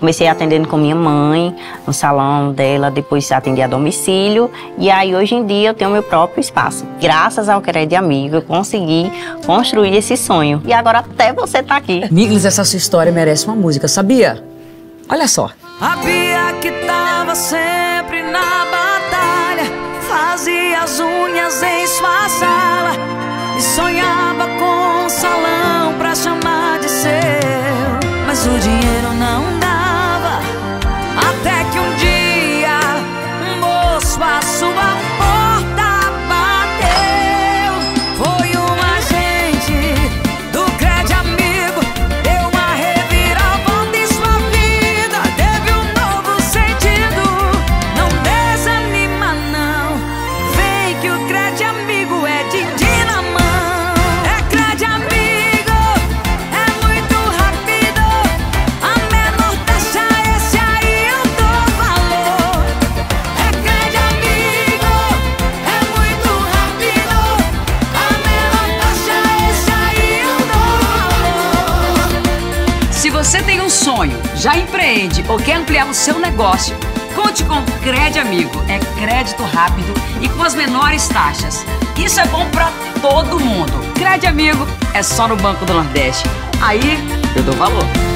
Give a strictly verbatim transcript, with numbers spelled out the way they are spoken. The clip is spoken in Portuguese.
comecei atendendo com minha mãe, no salão dela, depois atendi a domicílio. E aí, hoje em dia, eu tenho meu próprio espaço. Graças ao Crédito Amigo, eu consegui construir esse sonho. E agora até você tá aqui. Miglis, essa sua história merece uma música, sabia? Olha só. A Bia que tava sempre na batalha, fazia as unhas em sua sala e sonhava com um salão pra chamar de seu. Mas o dinheiro não dava, até que um dia um moço à sua porta bateu. Foi um agente do Crédito Amigo, deu uma reviravolta em sua vida, teve um novo sentido. Não desanima não, vem que o Crédito Amigo é de dia na mão. É Crédito Amigo, é muito rápido, a menor taxa, esse aí eu dou valor. É Crédito Amigo, é muito rápido, a menor taxa, esse aí eu dou valor. Se você tem um sonho, já empreende ou quer ampliar o seu negócio, conte com o Crédito Amigo. É crédito rápido e com as menores taxas. Isso é bom pra todo mundo. Crédito Amigo é só no Banco do Nordeste. Aí eu dou valor.